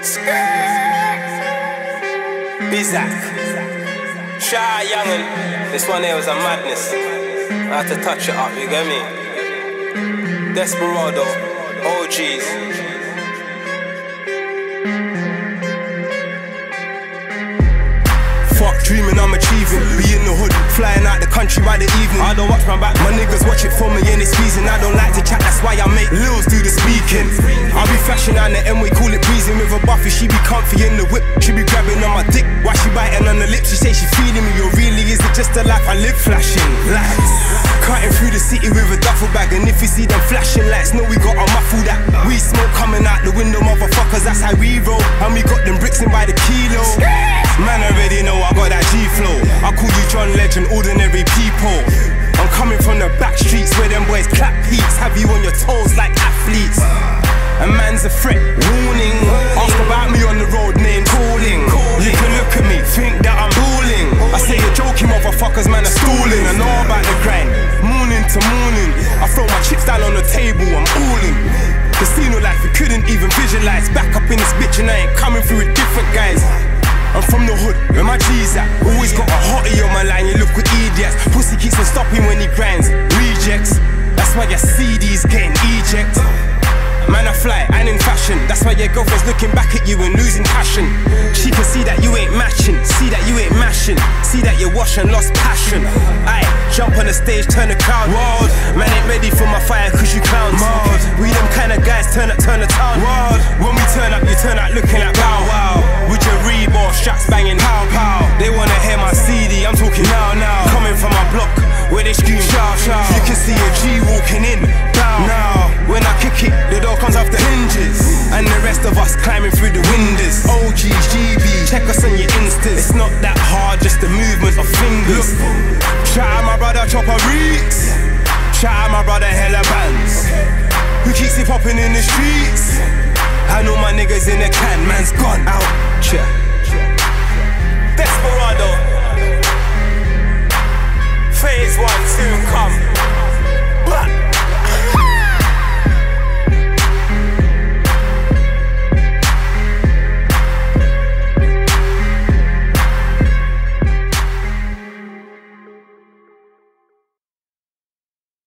Bizak, Shy Youngin. This one here was a madness. I had to touch it up, you get me? Desperado, OGs. Fuck dreaming, I'm achieving. Be in the hood, flying out the country by the evening. I don't watch my back, my niggas watch it for me and it's pleasing. I don't like to chat, that's why I make Lils do the speaking. I'll be flashing on the M, we call it breezing. With a buffy, she be comfy in the whip. She be grabbing on my dick, while she biting on the lips. She say she feeling me, or really is it just the life I live? Flashing lights, cutting through the city with a duffel bag. And if you see them flashing lights, know we got a muffle that. We smoke coming out the window, motherfuckers, that's how we roll. And we got them bricks in by the kilo. Man already know I got that G-flow. I call you John Legend, ordinary people. I'm coming from the back streets where them boys clap heats, have you on your toes like athletes. A man's a threat, warning. Ask about me on the road, name calling. You can look at me, think that I'm balling. I say you're joking, motherfuckers, man are stalling. I know about the grind, morning to morning. I throw my chips down on the table, I'm all in. Casino life, you couldn't even visualize. Back up in this bitch and I ain't coming through with different guys. I'm from the hood, where my G's at. Always got a hottie on my line, you look with idiots. Pussy keeps on stopping when he grinds. Rejects, that's why your CD's getting eject. Man I fly, and in fashion. That's why your girlfriend's looking back at you and losing passion. She can see that you ain't matching, see that you ain't mashing, see that you're washed and lost passion. Aye, jump on the stage, turn the crowd wild. Man ain't ready for my fire cause you clowns mild. We them kind of guys, turn the town wild. When we turn up, you turn out looking like Bow Wow. With your Reebok straps banging pow pow. They wanna hear my CD, I'm talking now. Coming from my block, where they scream shout shout. You can see a G walking in, down. Now, when I kick it, the door comes off the hinges. And the rest of us climbing through the windows. OGs, GBs, check us on your Instas. It's not that hard, just the movement of fingers. Shout out my brother Chopper Reeks. Shout out my brother Hella Bands. Who keeps it popping in the streets? I know my niggas in the can, man's gone out.